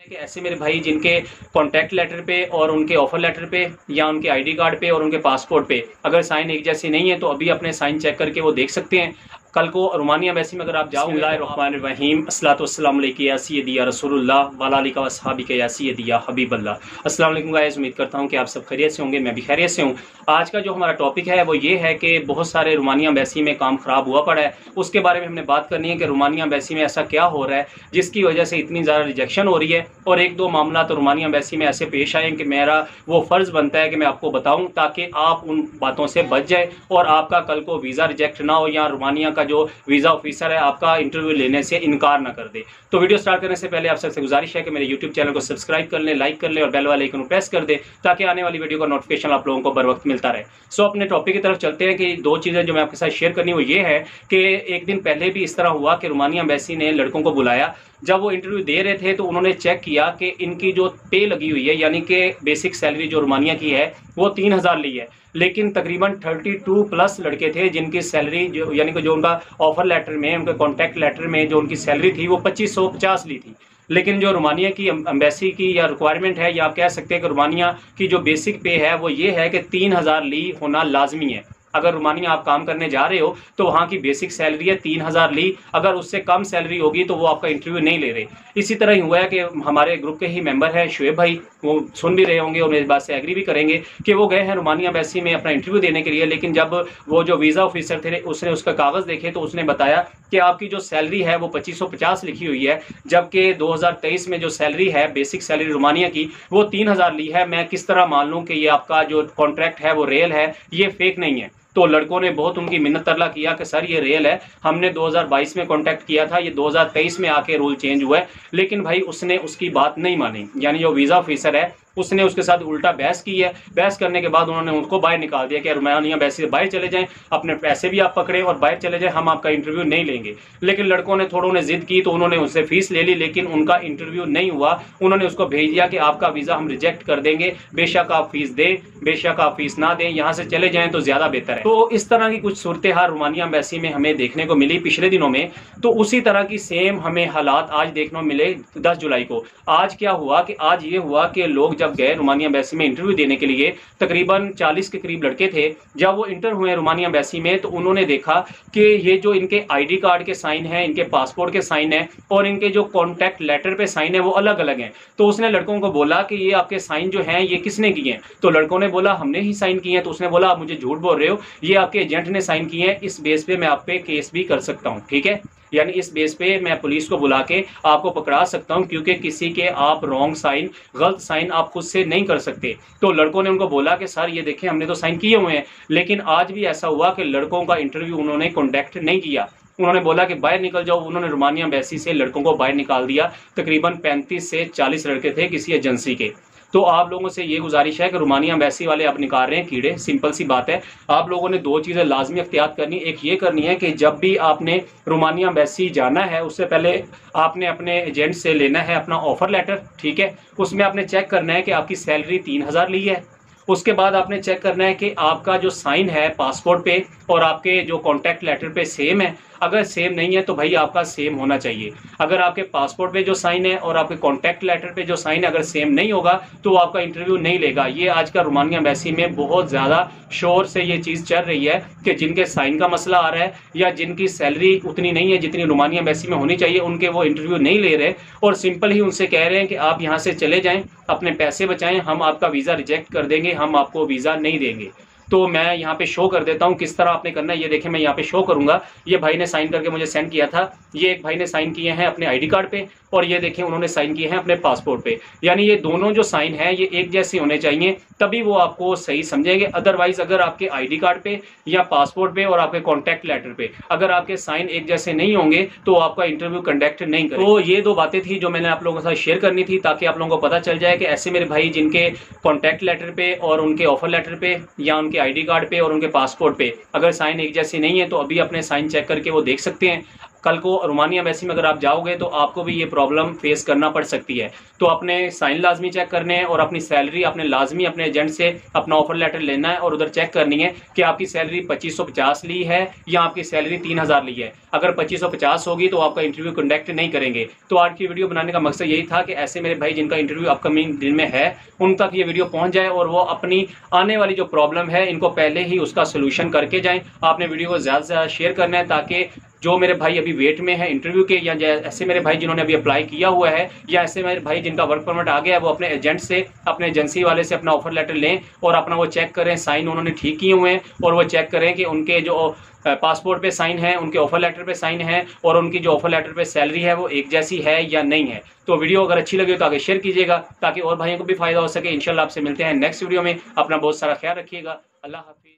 कि ऐसे मेरे भाई जिनके कॉन्टैक्ट लेटर पे और उनके ऑफर लेटर पे या उनके आईडी कार्ड पे और उनके पासपोर्ट पे अगर साइन एक जैसे नहीं है तो अभी अपने साइन चेक करके वो देख सकते हैं। कल को रोमानिया एम्बेसी में अगर आप जाओ, बिस्मिल्लाहिर्रहमानिर्रहीम अस्सलातु वस्सलामु अलैका या सय्यदी या रसूलुल्लाह व अला आलिका व अस्हाबिका या सय्यदी या हबीबल्लाह। अस्सलाम वालेकुम गाइस, उम्मीद करता हूँ कि आप सब खैरियत से होंगे, मैं भी खैरियत से हूँ। आज का जो हमारा टॉपिक है वो ये है कि बहुत सारे रोमानिया एम्बेसी में काम ख़राब हुआ पड़ा है, उसके बारे में हमने बात करनी है कि रोमानिया एम्बेसी में ऐसा क्या हो रहा है जिसकी वजह से इतनी ज़्यादा रिजेक्शन हो रही है। और एक दो मामला तो रोमानिया एम्बेसी में ऐसे पेश आए कि मेरा वो फ़र्ज़ बनता है कि मैं आपको बताऊँ ताकि आप उन बातों से बच जाए और आपका कल को वीज़ा रिजेक्ट ना हो या रोमानिया का जो वीज़ा ऑफिसर है आपका इंटरव्यू लेने से इनकार ना कर दे। तो वीडियो स्टार्ट करने से पहले आप सबसे गुजारिश है कि मेरे यूट्यूब चैनल को सब्सक्राइब कर लें, लाइक कर लें और बेल वाले आइकन को प्रेस कर दें ताकि आने वाली वीडियो का नोटिफिकेशन आप लोगों को बर वक्त मिलता रहे। सो अपने टॉपिक की तरफ चलते हैं कि दो चीज़ें जो मैं आपके साथ शेयर करनी वो ये है कि एक दिन पहले भी इस तरह हुआ कि रोमानिया एम्बेसी ने लड़कों को बुलाया। जब वो इंटरव्यू दे रहे थे तो उन्होंने चेक किया कि इनकी जो पे लगी हुई है यानी कि बेसिक सैलरी जो रोमानिया की है वो 3000 ली है, लेकिन तकरीबन 32 प्लस लड़के थे जिनकी सैलरी जो यानी कि जो उनका ऑफर लेटर में, उनके कॉन्टैक्ट लेटर में जो उनकी सैलरी थी वो 2550 ली थी। लेकिन जो रोमानिया की एम्बेसी की या रिक्वायरमेंट है या आप कह सकते हैं कि रोमानिया की जो बेसिक पे है वो ये है कि 3000 ली होना लाजमी है। अगर रोमानिया आप काम करने जा रहे हो तो वहाँ की बेसिक सैलरी है 3000 ली, अगर उससे कम सैलरी होगी तो वो आपका इंटरव्यू नहीं ले रहे। इसी तरह ही हुआ है कि हमारे ग्रुप के ही मेंबर है शुएब भाई, वो सुन भी रहे होंगे और मेरी बात से एग्री भी करेंगे कि वो गए हैं रोमानिया एम्बेसी में अपना इंटरव्यू देने के लिए, लेकिन जब वो जो वीज़ा ऑफिसर थे उसने उसका कागज़ देखे तो उसने बताया कि आपकी जो सैलरी है वो 2550 लिखी हुई है, जबकि 2023 में जो सैलरी है बेसिक सैलरी रोमानिया की वो 3000 ली है। मैं किस तरह मान लूँ कि ये आपका जो कॉन्ट्रैक्ट है वो रियल है, ये फेक नहीं है। तो लड़कों ने बहुत उनकी मिन्नत तरला किया कि सर ये रियल है, हमने 2022 में कांटेक्ट किया था, ये 2023 में आके रूल चेंज हुआ है। लेकिन भाई उसने उसकी बात नहीं मानी, यानी जो वीज़ा ऑफिसर है उसने उसके साथ उल्टा बहस की है। बहस करने के बाद उन्होंने उनको बाहर निकाल दिया कि रोमानिया एम्बेसी से बाहर चले जाएं, अपने पैसे भी आप पकड़े और बाहर चले जाएं, हम आपका इंटरव्यू नहीं लेंगे। लेकिन लड़कों ने थोड़ों ने जिद की तो उन्होंने उससे फीस ले ली, लेकिन उनका इंटरव्यू नहीं हुआ। उन्होंने उसको भेज दिया कि आपका वीज़ा हम रिजेक्ट कर देंगे, बेशक आप फीस दें बेशक आप फीस ना दें, यहाँ से चले जाएं तो ज़्यादा बेहतर है। तो इस तरह की कुछ सूरत हाल रोमानिया एम्बेसी में हमें देखने को मिली पिछले दिनों में। तो उसी तरह की सेम हमें हालात आज देखने को मिले 10 जुलाई को। आज क्या हुआ कि आज ये हुआ कि लोग जब गए रोमानिया एम्बेसी में इंटरव्यू देने के लिए, तकरीबन 40 के करीब लड़के थे। जब वो इंटर हुए रोमानिया एम्बेसी में तो उन्होंने देखा कि ये जो इनके आईडी कार्ड के साइन है, इनके पासपोर्ट के साइन है और इनके जो कॉन्टैक्ट लेटर पे साइन है वो अलग अलग हैं। तो उसने लड़कों को बोला कि ये आपके साइन जो हैं ये किसने किए हैं? तो लड़कों ने बोला हमने ही साइन किए हैं। तो उसने बोला आप मुझे झूठ बोल रहे हो, ये आपके एजेंट ने साइन किए हैं, इस बेस पे मैं आप पे केस भी कर सकता हूँ, ठीक है, यानी इस बेस पे मैं पुलिस को बुला के आपको पकड़ा सकता हूं, क्योंकि किसी के आप रॉन्ग साइन, गलत साइन आप खुद से नहीं कर सकते। तो लड़कों ने उनको बोला कि सर ये देखें हमने तो साइन किए हुए हैं। लेकिन आज भी ऐसा हुआ कि लड़कों का इंटरव्यू उन्होंने कॉन्टैक्ट नहीं किया, उन्होंने बोला कि बाहर निकल जाओ। उन्होंने रोमानिया एम्बेसी से लड़कों को बाहर निकाल दिया। तकरीबन 35 से 40 लड़के थे किसी एजेंसी के। तो आप लोगों से ये गुजारिश है कि रोमानिया एम्बेसी वाले अब निकाल रहे हैं कीड़े, सिंपल सी बात है। आप लोगों ने दो चीज़ें लाजमी अख्तियार करनी। एक ये करनी है कि जब भी आपने रोमानिया एम्बेसी जाना है उससे पहले आपने अपने एजेंट से लेना है अपना ऑफर लेटर, ठीक है, उसमें आपने चेक करना है कि आपकी सैलरी 3000 ली है। उसके बाद आपने चेक करना है कि आपका जो साइन है पासपोर्ट पे और आपके जो कॉन्टैक्ट लेटर पे सेम है। अगर सेम नहीं है तो भाई आपका सेम होना चाहिए। अगर आपके पासपोर्ट पे जो साइन है और आपके कॉन्टैक्ट लेटर पे जो साइन है अगर सेम नहीं होगा तो आपका इंटरव्यू नहीं लेगा। ये आज का रोमानिया एम्बेसी में बहुत ज़्यादा शोर से ये चीज़ चल रही है कि जिनके साइन का मसला आ रहा है या जिनकी सैलरी उतनी नहीं है जितनी रोमानिया एम्बेसी में होनी चाहिए, उनके वो इंटरव्यू नहीं ले रहे और सिंपल ही उनसे कह रहे हैं कि आप यहाँ से चले जाएँ, अपने पैसे बचाएँ, हम आपका वीज़ा रिजेक्ट कर देंगे, हम आपको वीज़ा नहीं देंगे। तो मैं यहाँ पे शो कर देता हूँ किस तरह आपने करना है। ये देखें मैं यहाँ पे शो करूँगा, ये भाई ने साइन करके मुझे सेंड किया था। ये एक भाई ने साइन किए हैं अपने आईडी कार्ड पे और ये देखें उन्होंने साइन किए हैं अपने पासपोर्ट पे। यानी ये दोनों जो साइन है ये एक जैसे होने चाहिए, तभी वो आपको सही समझेंगे। अदरवाइज अगर आपके आईडी कार्ड पे या पासपोर्ट पे और आपके कॉन्टैक्ट लेटर पे अगर आपके साइन एक जैसे नहीं होंगे तो आपका इंटरव्यू कंडक्ट नहीं करेंगे। तो ये दो बातें थी जो मैंने आप लोगों के साथ शेयर करनी थी ताकि आप लोगों को पता चल जाए कि ऐसे मेरे भाई जिनके कॉन्टैक्ट लेटर पे और उनके ऑफर लेटर पे या उनके आईडी कार्ड पे और उनके पासपोर्ट पे अगर साइन एक जैसे नहीं है तो अभी अपने साइन चेक करके वो देख सकते हैं। कल को रोमानिया एम्बेसी में अगर आप जाओगे तो आपको भी ये प्रॉब्लम फेस करना पड़ सकती है। तो अपने साइन लाजमी चेक करने हैं और अपनी सैलरी अपने लाजमी अपने एजेंट से अपना ऑफर लेटर लेना है और उधर चेक करनी है कि आपकी सैलरी 2550 ली है या आपकी सैलरी 3000 ली है। अगर 2550 होगी तो आपका इंटरव्यू कंडक्ट नहीं करेंगे। तो आज की वीडियो बनाने का मकसद यही था कि ऐसे मेरे भाई जिनका इंटरव्यू अपकमिंग दिन में है उन तक ये वीडियो पहुंच जाए और वो अपनी आने वाली जो प्रॉब्लम है इनको पहले ही उसका सोल्यूशन करके जाएं। आपने वीडियो को ज़्यादा से ज़्यादा शेयर करना है ताकि जो मेरे भाई अभी वेट में है इंटरव्यू के, या ऐसे मेरे भाई जिन्होंने अभी अप्लाई किया हुआ है, या ऐसे मेरे भाई जिनका वर्क परमिट आ गया है, वो अपने एजेंट से अपने एजेंसी वाले से अपना ऑफर लेटर लें और अपना वो चेक करें साइन उन्होंने ठीक किए हुए हैं, और वो चेक करें कि उनके जो पासपोर्ट पे साइन है, उनके ऑफर लेटर पे साइन है और उनकी जो ऑफर लेटर पे सैलरी है वो एक जैसी है या नहीं है। तो वीडियो अगर अच्छी लगी तो आगे शेयर कीजिएगा ताकि और भाइयों को भी फायदा हो सके। इंशाल्लाह आपसे मिलते हैं नेक्स्ट वीडियो में। अपना बहुत सारा ख्याल रखिएगा। अल्लाह हाफिज़।